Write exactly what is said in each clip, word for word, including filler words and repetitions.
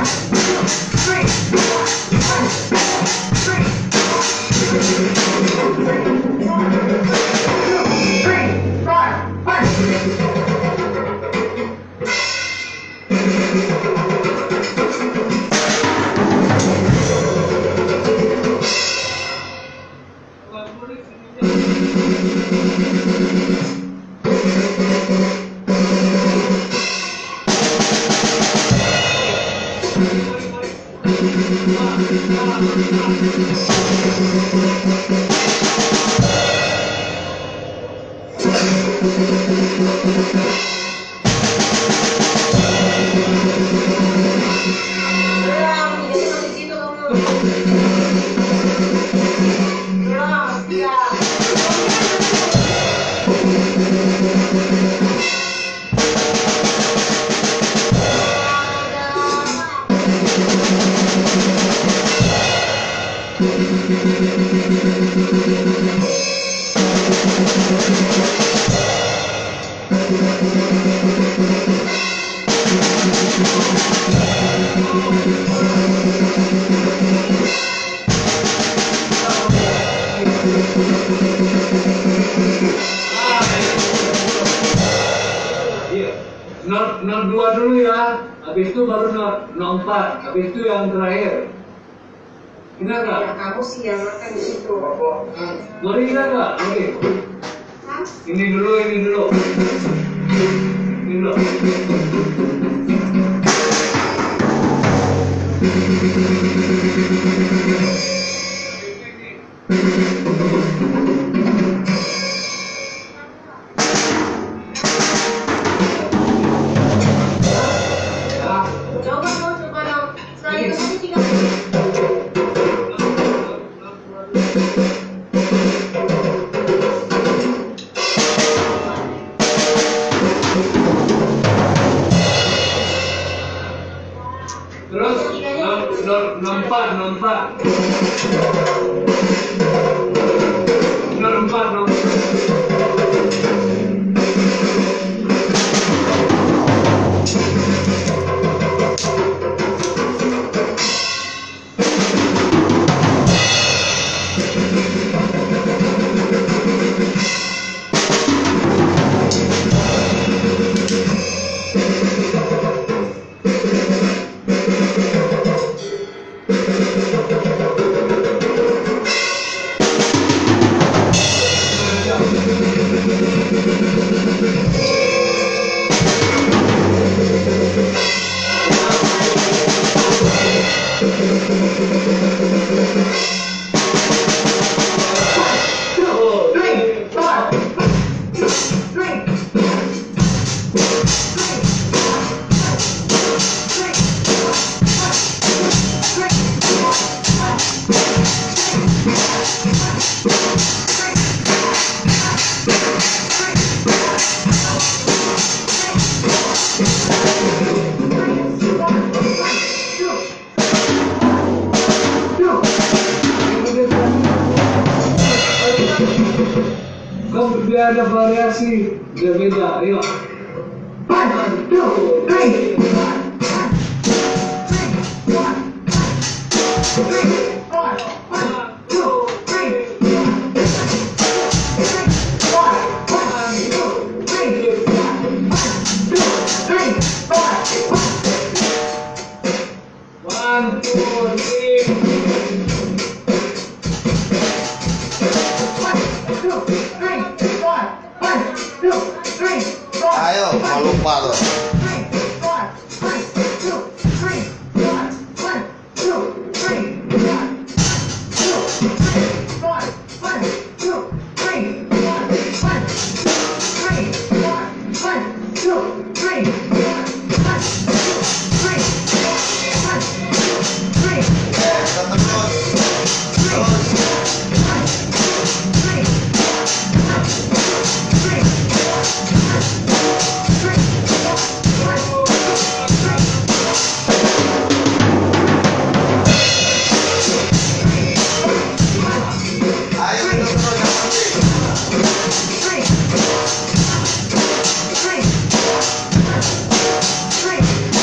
nol dua dulu ya, habis itu baru nol empat, habis itu yang terakhir. Ingat nggak? Ya, kamu sih yang makan di situ. Boleh ingat nggak? Oke. Ini dulu, ini dulu. Ini dulu. Terus nol empat, nol empat, nol empat, nol biar ada variasi, biar beda. Ayo. One, two, three. One, two, three. Ayo, mau lupa loh. Three.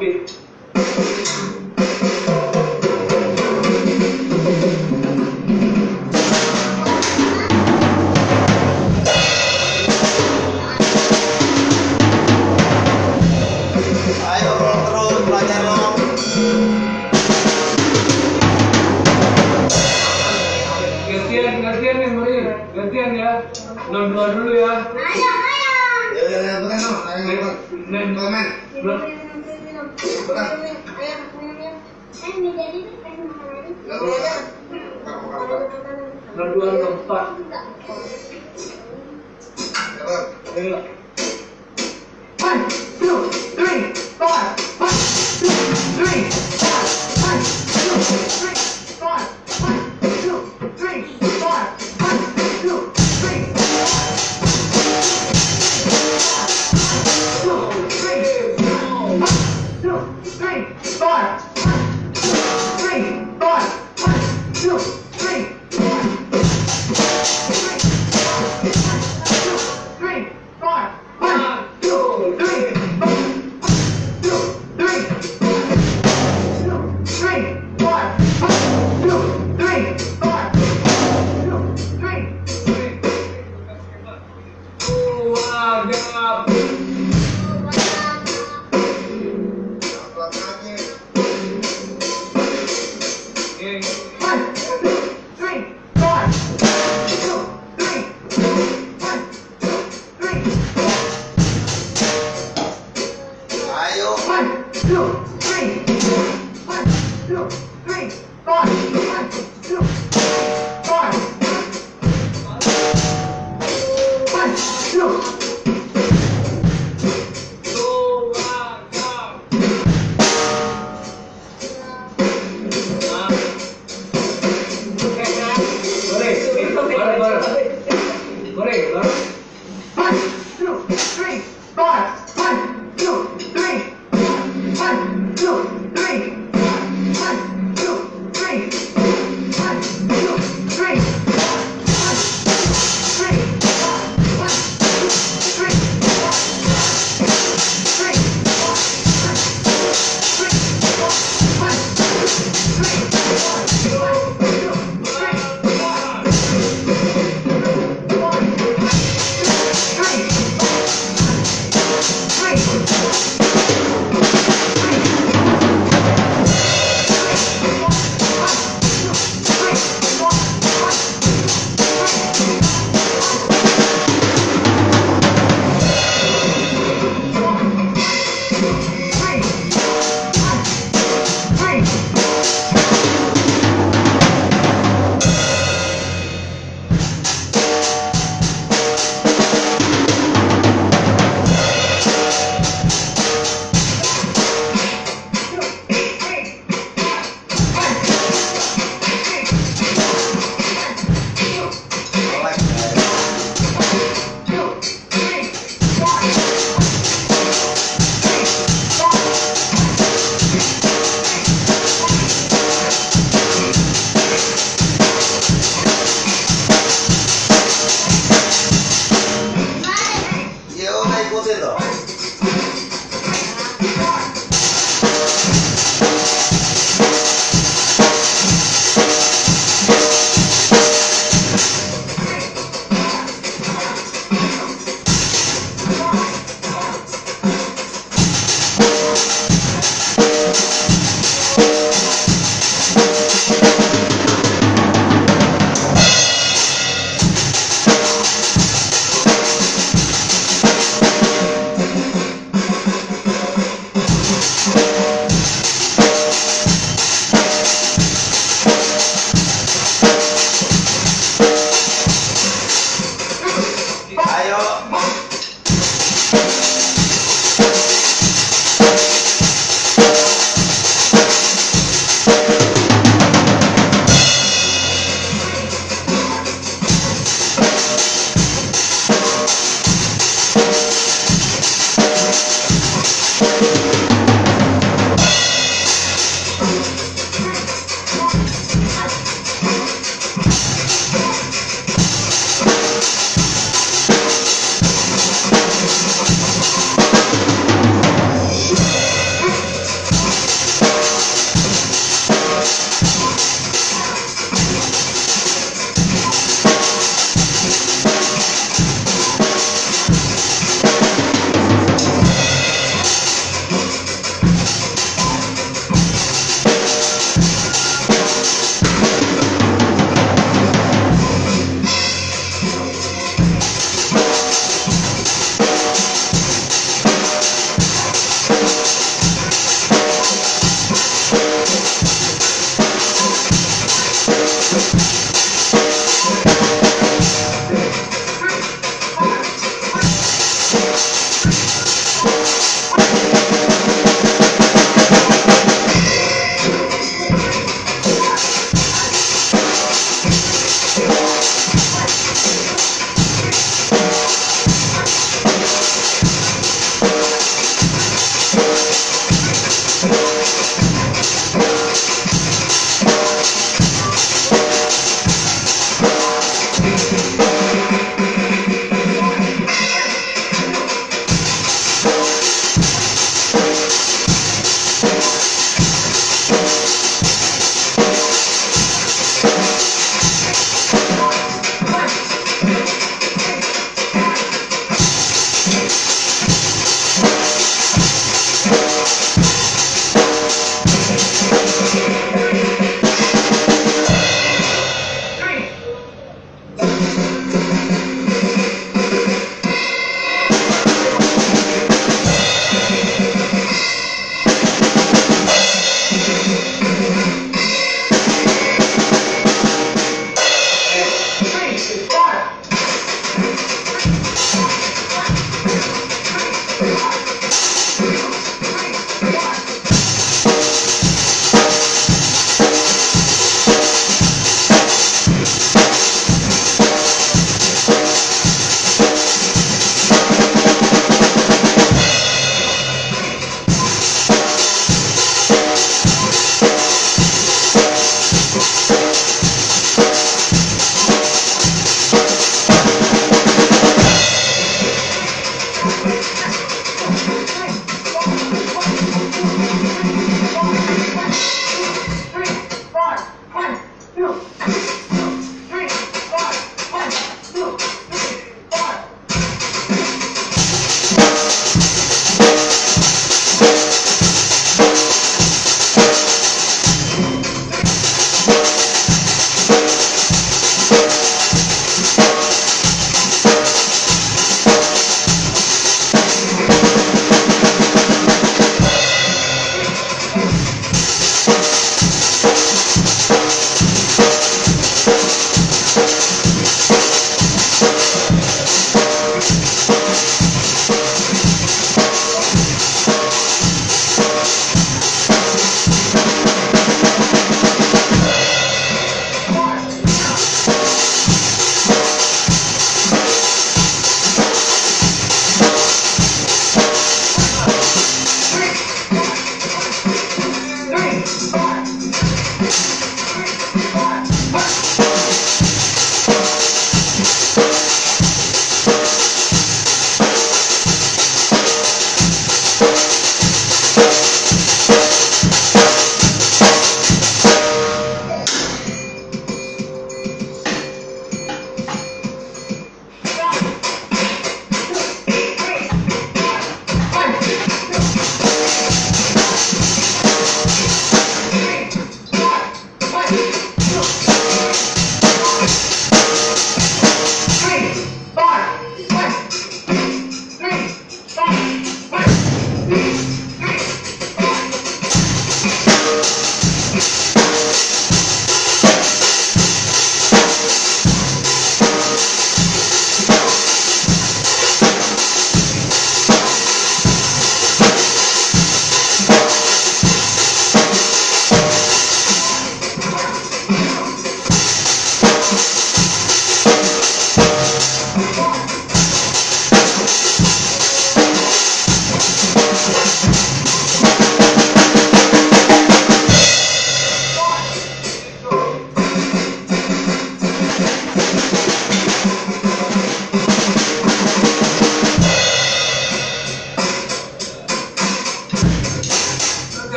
Apit. Ayo terus belajar dong. Gantian, gantian nih Muri, gantian ya. Non dua dulu ya. Ayo, ayo. Ya udah ya bukan dong. Ayo Nen, bukan. nen, Komen. non- Ya udah. Bukan bukan bukan. non dua non empat. Ya udah. Ayo. One, two, three, four. One, two, three, four. One, two, three, four. One, two, three, four. One, two, three, four. Two, three, one, two, three, four. One, two, three, four. One, two, three, four. Three, four. One, two, three, four. Two, three, two, three, four. One, two, three, four. Two, three. Wagap. Pelan lagi. Eh, One, two, three, four. Two, three. One, two, three. Ayo. One, two, three. One, two, three, four. One, two, four. One, two. One, two, three, four. One, two, three, four. One, two, three, four. One, two, three, four. One, two, three, four. One, two, three, four. One, two, three, four. Three, four. One, two, three, four. One, two, three, four. One, two, three, four. Ya udah ikutin dong. Ayo.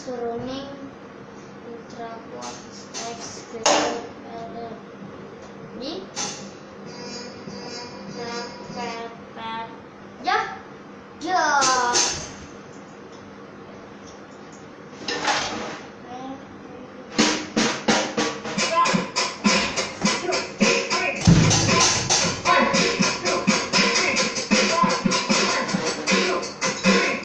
running ultra quartz X greater than ini pet pet pet ya ya